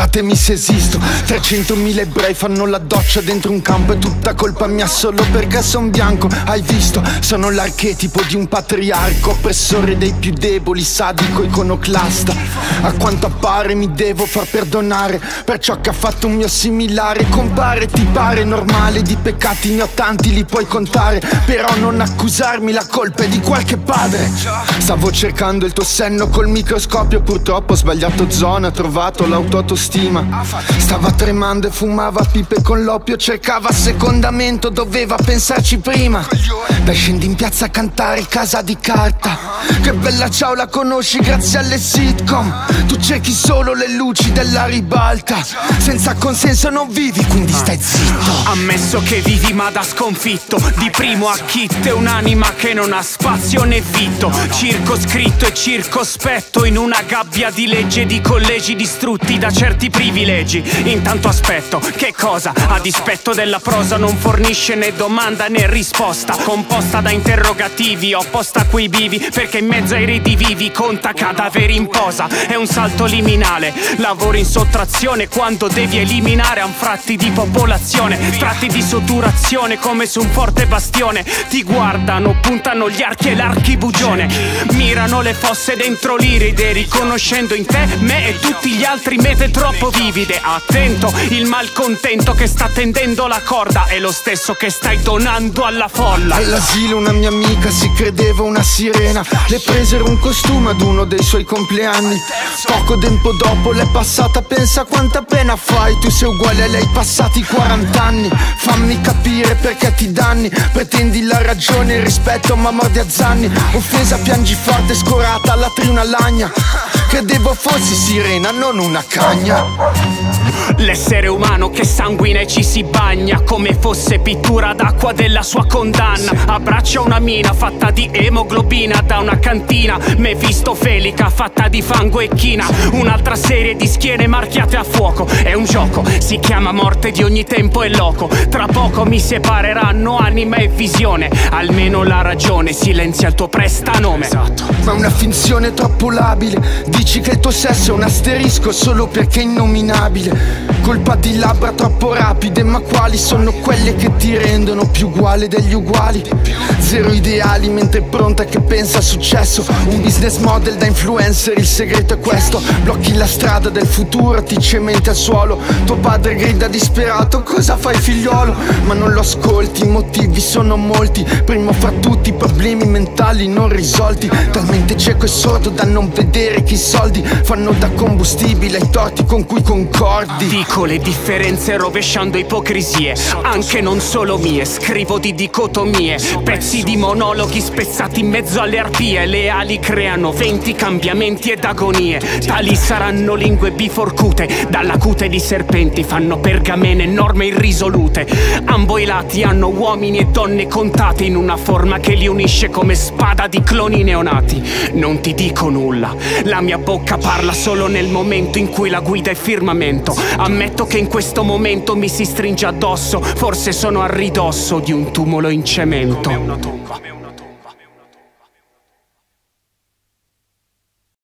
Guardatemi se esisto. 300.000 ebrei fanno la doccia dentro un campo. È tutta colpa mia solo perché son bianco. Hai visto? Sono l'archetipo di un patriarca, oppressore dei più deboli, sadico, iconoclasta. A quanto appare mi devo far perdonare per ciò che ha fatto un mio similare. Compare, ti pare normale? Di peccati ne ho tanti, li puoi contare. Però non accusarmi, la colpa è di qualche padre. Stavo cercando il tuo senno col microscopio, purtroppo ho sbagliato zona, ho trovato l'autostima. Stava tremando e fumava pipe con l'oppio, cercava assecondamento, doveva pensarci prima. Dai, scendi in piazza a cantare Casa di Carta. Che bella ciao, la conosci grazie alle sitcom. Tu cerchi solo le luci della ribalta. Senza consenso non vivi, quindi stai zitto. Ammesso che vivi ma da sconfitto, di primo acchitto, è un'anima che non ha spazio né vitto. Circoscritto e circospetto in una gabbia di leggi e di collegi distrutti da certi privilegi. Intanto aspetto, che cosa? A dispetto della prosa non fornisce né domanda né risposta, composta da interrogativi opposta a quei bivi, perché in mezzo ai redivivi conta cadaveri in posa. È un salto liminale, lavoro in sottrazione quando devi eliminare anfratti di popolazione, tratti di sotturazione come su un forte bastione. Ti guardano, puntano gli archi e l'archibugione, mirano le fosse dentro l'iride, riconoscendo in te me e tutti gli altri mete troppo vivide. Attento, il malcontento che sta tendendo la corda è lo stesso che stai donando alla folla. All'asilo una mia amica si credeva una sirena, le presero un costume ad uno dei suoi compleanni. Poco tempo dopo l'è passata, pensa quanta pena fai. Tu sei uguale a lei passati 40 anni. Fammi capire perché ti danni, pretendi la ragione e il rispetto ma mordi a zanni. Offesa, piangi forte, scorata, latri una lagna. Credevo fossi sirena, non una cagna. L'essere umano che sanguina e ci si bagna come fosse pittura d'acqua della sua condanna. Abbraccia una mina fatta di emoglobina da una cantina mefistofelica fatta di fango e china. Un'altra serie di schiene marchiate a fuoco. È un gioco, si chiama morte di ogni tempo e loco. Tra poco mi separeranno anima e visione. Almeno la ragione silenzia il tuo prestanome. Esatto. Ma è una finzione troppo labile. Dici che il tuo sesso è un asterisco solo perché è innominabile. Colpa di labbra troppo rapide, ma quali sono quelle che ti rendono più uguale degli uguali? Zero ideali mentre pronta che pensa a successo. Un business model da influencer, il segreto è questo. Blocchi la strada del futuro, ti cementi al suolo. Tuo padre grida disperato, cosa fai figliolo? Ma non lo ascolti, i motivi sono molti. Primo fra tutti i problemi mentali non risolti. Talmente cieco e sordo da non vedere che i soldi fanno da combustibile ai torti con cui concordi. Dico le differenze rovesciando ipocrisie, anche non solo mie. Scrivo di dicotomie, pezzi di monologhi spezzati in mezzo alle arpie. Le ali creano venti cambiamenti ed agonie. Tali saranno lingue biforcute, dalla cute di serpenti fanno pergamene norme irrisolute. Ambo i lati hanno uomini e donne contate in una forma che li unisce come spada di cloni neonati. Non ti dico nulla, la mia bocca parla solo nel momento in cui la guida è firmamento. Ammetto che in questo momento mi si stringe addosso, forse sono a ridosso di un tumulo in cemento.